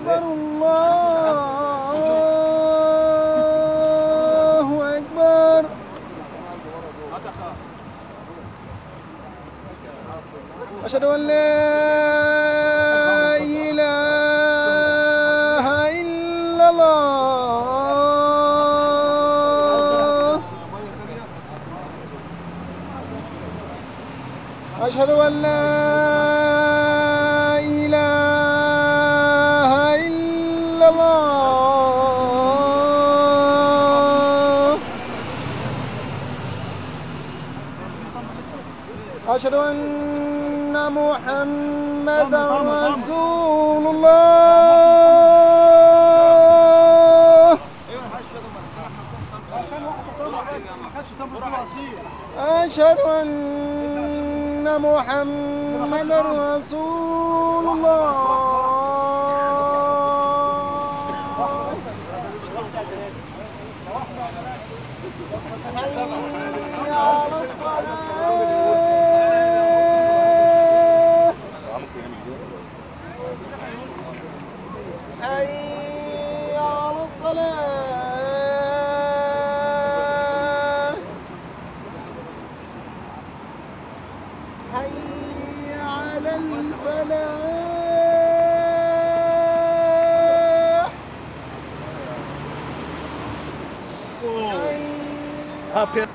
أكبر الله أكبر. أشهد أن لا إله إلا الله. أشهد أن لا إله إلا الله. أشهد أن محمدا رسول الله. أشهد أن محمدا رسول الله. حي على الصلاة. حي على الصلاة. حي على الفلاح.